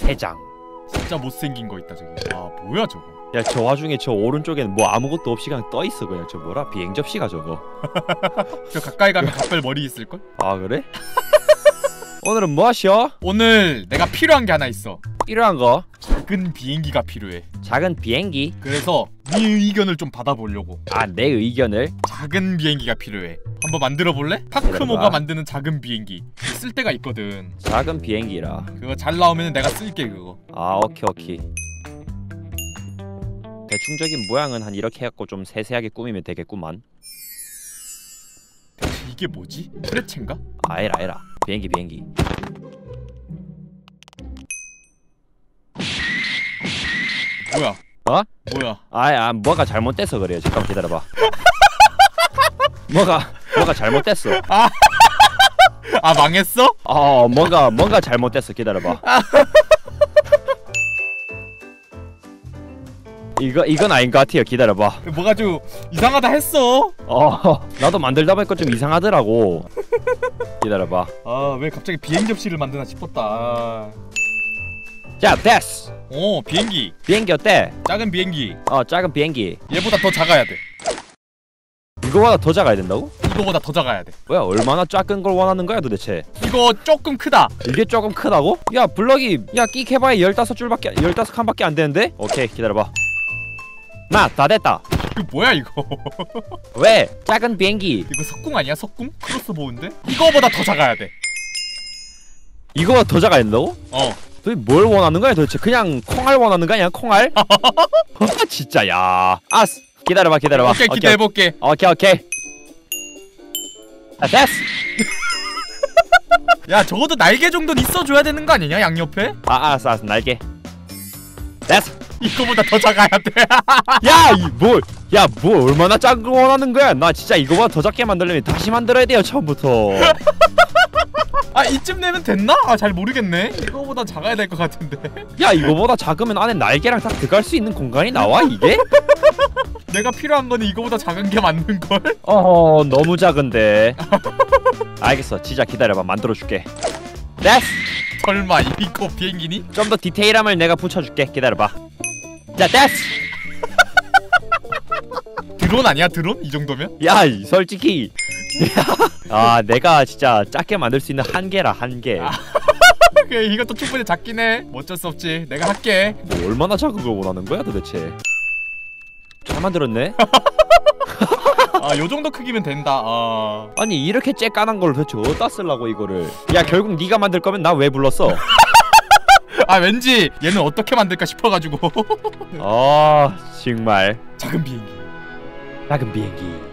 3장. 진짜 못생긴 거 있다 저기. 아 뭐야 저거. 야 저 와중에 저 오른쪽에는 뭐 아무것도 없이 그냥 떠있어. 그냥 저 뭐라 비행 접시가 저거. 저 가까이 가면 갑별 머리 있을걸? 아 그래? 오늘은 뭐 하셔? 오늘 내가 필요한 게 하나 있어. 필요한 거? 작은 비행기가 필요해. 작은 비행기? 그래서 네 의견을 좀 받아보려고. 아 내 의견을? 작은 비행기가 필요해. 한번 만들어 볼래? 파크모가 만드는 작은 비행기. 쓸 데가 있거든. 작은 비행기라. 그거 잘 나오면 내가 쓸게 그거. 아 오케이. 대충적인 모양은 한 이렇게 해갖고 좀 세세하게 꾸미면 되겠구만. 대체 이게 뭐지? 프레체인가? 아니라 비행기. 뭐야? 어? 뭐야? 뭐가 잘못됐어 그래요. 잠깐 기다려봐. 뭐가 잘못됐어. 아 망했어? 뭔가 잘못됐어. 기다려봐. 이건 아닌 것 같아요. 기다려봐. 뭐가 좀 이상하다 했어. 나도 만들다 보니까 좀 이상하더라고. 기다려봐. 아 왜 갑자기 비행 접시를 만드나 싶었다. 자 됐어. 오 비행기 어때? 작은 비행기. 작은 비행기. 얘보다 더 작아야 돼. 이거보다 더 작아야 된다고? 이거보다 더 작아야 돼. 뭐야 얼마나 작은 걸 원하는 거야 도대체? 이거 조금 크다. 이게 조금 크다고? 야 블럭이 끽 해봐야 15칸밖에 안 되는데? 오케이 기다려봐. 다 됐다. 이거 뭐야 이거? 왜? 작은 비행기. 이거 석궁 아니야 석궁? 크로스보우인데? 이거보다 더 작아야 돼. 이거보다 더 작아야 된다고? 도대체 뭘 원하는 거야 도대체? 그냥 콩알 원하는 거 아니야? 콩알? 진짜 야. 기다려봐. 오케이 기대해볼게. 오케이. 됐어. 야 적어도 날개 정도는 있어줘야 되는 거 아니냐 양옆에? 알았어 날개. 됐어. 이거보다 더 작아야 돼. 뭐 얼마나 작은 거 원하는 거야? 나 진짜 이거보다 더 작게 만들려면 다시 만들어야 돼요 처음부터. 이쯤 되면 됐나? 잘 모르겠네. 이거보다 작아야 될 것 같은데. 야 이거보다 작으면 안에 날개랑 다 들어갈 수 있는 공간이 나와 이게? 내가 필요한 거는 이거보다 작은 게 맞는걸? 너무 작은데. 알겠어 진짜 기다려봐 만들어줄게. 됐어. 설마 이거 비행기니? 좀 더 디테일함을 내가 붙여줄게. 기다려봐. 자 됐어. 드론 아니야 드론? 이 정도면? 야 솔직히 내가 진짜 작게 만들 수 있는 한계라 한계. 그래 이것도 충분히 작긴 해. 뭐 어쩔 수 없지. 내가 할게. 뭐 얼마나 작은 걸 원하는 거야 도대체? 잘 만들었네. 요 정도 크기면 된다. 아니 이렇게 쬐깐한 걸 도대체 어디다 쓰려고 이거를. 야 결국 네가 만들 거면 나 왜 불렀어? 왠지 얘는 어떻게 만들까 싶어가지고. 정말 작은 비행기.